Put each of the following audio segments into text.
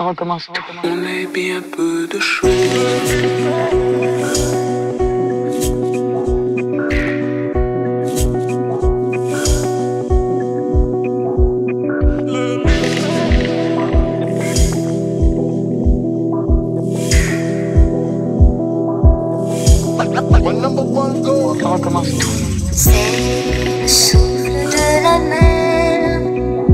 recommence tout. On est bien peu de choses. On recommence tout. C'est le souffle de la mer,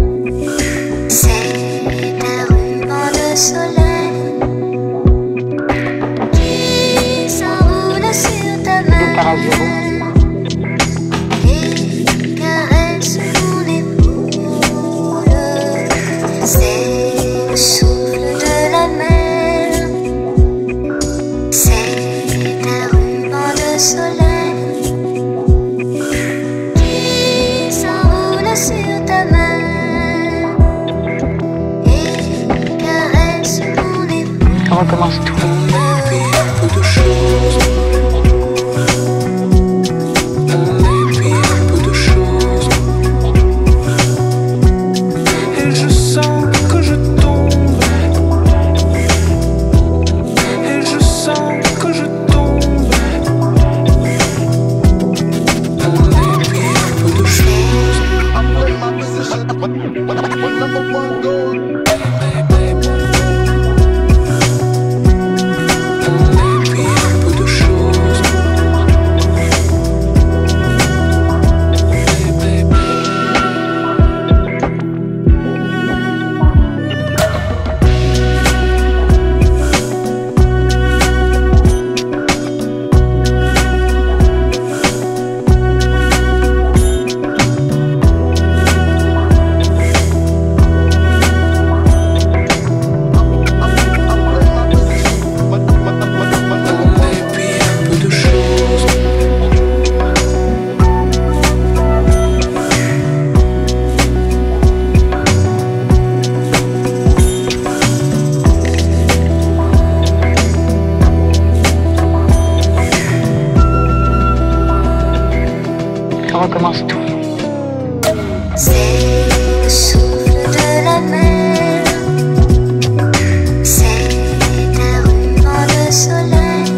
c'est un ruban de soleil qui s'enroule sur ta Départ à zéro. main et caresse mon épaule. C'est le souffle de la mer, c'est un ruban de soleil sur ta main et caresse mon épaule. On recommence tout. On est bien peu de choses. On est bien peu de choses. Et je sens que je tombe. Et je sens que je tombe. On est bien peu de choses. On recommence tout. C'est le souffle de la mer, c'est un ruban de soleil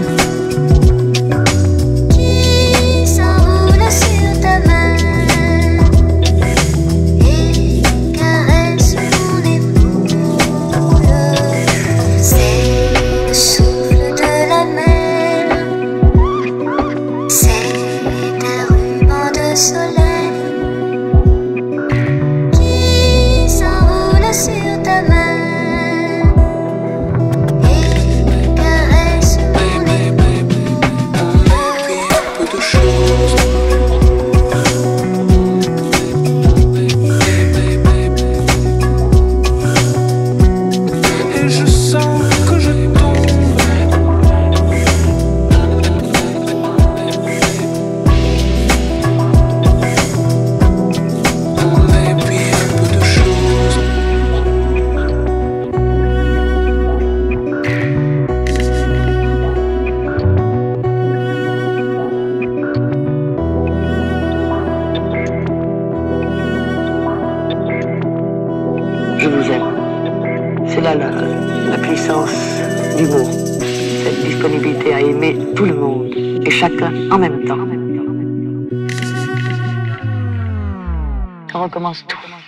qui s'enroule sur ta main et caresse mon épaule. C'est le souffle de la mer, c'est un ruban de soleil qui s'enroule sur ta main et caresse mon épaule. Peu de choses. Et je sens que je tombe. On est bien peu de choses. Je vous aime. C'est là la puissance du mot. Cette disponibilité à aimer tout le monde et chacun en même temps. On recommence tout.